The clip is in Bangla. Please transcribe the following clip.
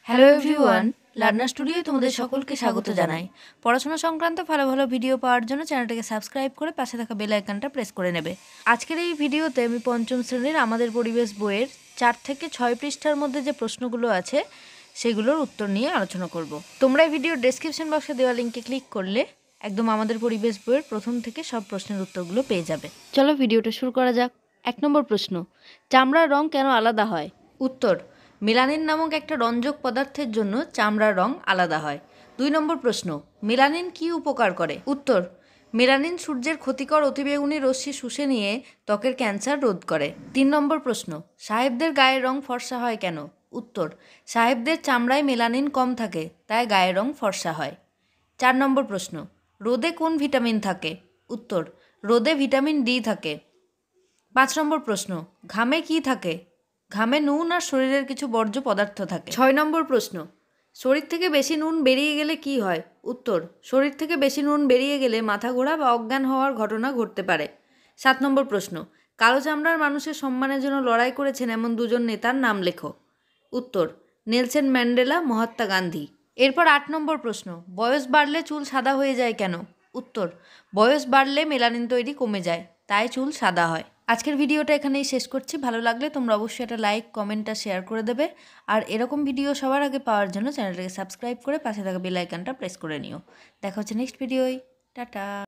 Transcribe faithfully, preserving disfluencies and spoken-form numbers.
হ্যালো এভরিওয়ান, লার্নার স্টুডিওয় তোমাদের সকলকে স্বাগত জানাই। পড়াশোনা সংক্রান্ত ভালো ভালো ভিডিও পাওয়ার জন্য চ্যানেলটাকে সাবস্ক্রাইব করে পাশে থাকা বেল আইকনটা প্রেস করে নেবে। আজকের এই ভিডিওতে আমি পঞ্চম শ্রেণীর আমাদের পরিবেশ বইয়ের চার থেকে ছয় পৃষ্ঠার মধ্যে যে প্রশ্নগুলো আছে সেগুলোর উত্তর নিয়ে আলোচনা করব। তোমরা এই ভিডিওর ডেসক্রিপশন বক্সে দেওয়া লিঙ্কে ক্লিক করলে একদম আমাদের পরিবেশ বইয়ের প্রথম থেকে সব প্রশ্নের উত্তরগুলো পেয়ে যাবে। চলো ভিডিওটা শুরু করা যাক। এক নম্বর প্রশ্ন, চামড়ার রং কেন আলাদা হয়? উত্তর, মেলানিন নামক একটা রঞ্জক পদার্থের জন্য চামড়ার রং আলাদা হয়। দুই নম্বর প্রশ্ন, মেলানিন কী উপকার করে? উত্তর, মেলানিন সূর্যের ক্ষতিকর অতিবেগুনি রশ্মি শুষে নিয়ে ত্বকের ক্যান্সার রোধ করে। তিন নম্বর প্রশ্ন, সাহেবদের গায়ের রং ফর্সা হয় কেন? উত্তর, সাহেবদের চামড়ায় মেলানিন কম থাকে, তাই গায়ের রং ফর্সা হয়। চার নম্বর প্রশ্ন, রোদে কোন ভিটামিন থাকে? উত্তর, রোদে ভিটামিন ডি থাকে। পাঁচ নম্বর প্রশ্ন, ঘামে কি থাকে? ঘামে নুন আর শরীরের কিছু বর্জ্য পদার্থ থাকে। ছয় নম্বর প্রশ্ন, শরীর থেকে বেশি নুন বেরিয়ে গেলে কি হয়? উত্তর, শরীর থেকে বেশি নুন বেরিয়ে গেলে মাথা ঘোরা বা অজ্ঞান হওয়ার ঘটনা ঘটতে পারে। সাত নম্বর প্রশ্ন, কালো চামড়ার মানুষের সম্মানের জন্য লড়াই করেছেন এমন দুজন নেতার নাম লেখো। উত্তর, নেলসন ম্যান্ডেলা, মহাত্মা গান্ধী। এরপর আট নম্বর প্রশ্ন, বয়স বাড়লে চুল সাদা হয়ে যায় কেন? উত্তর, বয়স বাড়লে মেলানিন তৈরি কমে যায়, তাই চুল সাদা হয়। আজকের ভিডিওটা এখানেই শেষ করছি। ভালো লাগলে তোমরা অবশ্যই একটা লাইক, কমেন্ট আর শেয়ার করে দেবে। আর এরকম ভিডিও সবার আগে পাওয়ার জন্য চ্যানেলটাকে সাবস্ক্রাইব করে পাশে থাকা বেল আইকনটা প্রেস করে নিও। দেখা হচ্ছে নেক্সট ভিডিওয়। টাটা।